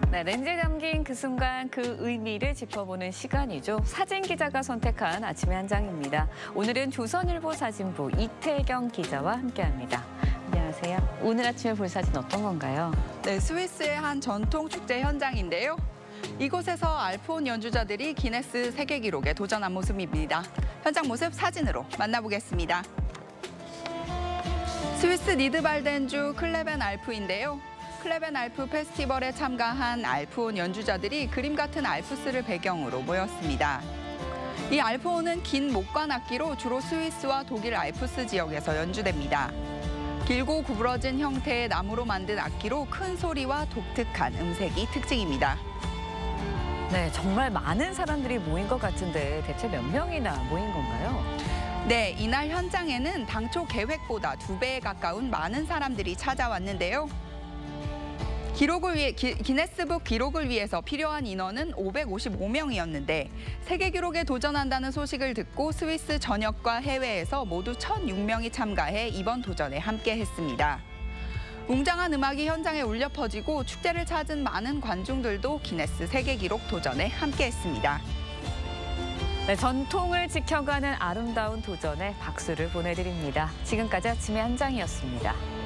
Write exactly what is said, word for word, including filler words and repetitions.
네, 렌즈에 담긴 그 순간 그 의미를 짚어보는 시간이죠. 사진 기자가 선택한 아침의 한 장입니다. 오늘은 조선일보 사진부 이태경 기자와 함께합니다. 안녕하세요. 오늘 아침에 볼 사진 어떤 건가요? 네, 스위스의 한 전통 축제 현장인데요. 이곳에서 알프온 연주자들이 기네스 세계 기록에 도전한 모습입니다. 현장 모습 사진으로 만나보겠습니다. 스위스 니드발덴주 클레벤 알프인데요. 클레벤 알프 페스티벌에 참가한 알프온 연주자들이 그림 같은 알프스를 배경으로 모였습니다. 이 알프온은 긴 목관 악기로 주로 스위스와 독일 알프스 지역에서 연주됩니다. 길고 구부러진 형태의 나무로 만든 악기로 큰 소리와 독특한 음색이 특징입니다. 네, 정말 많은 사람들이 모인 것 같은데 대체 몇 명이나 모인 건가요? 네, 이날 현장에는 당초 계획보다 두 배에 가까운 많은 사람들이 찾아왔는데요. 기록을 위해, 기, 기네스북 기록을 위해서 필요한 인원은 오백오십오 명이었는데 세계 기록에 도전한다는 소식을 듣고 스위스 전역과 해외에서 모두 천육 명이 참가해 이번 도전에 함께했습니다. 웅장한 음악이 현장에 울려 퍼지고 축제를 찾은 많은 관중들도 기네스 세계 기록 도전에 함께했습니다. 네, 전통을 지켜가는 아름다운 도전에 박수를 보내드립니다. 지금까지 아침의 한 장이었습니다.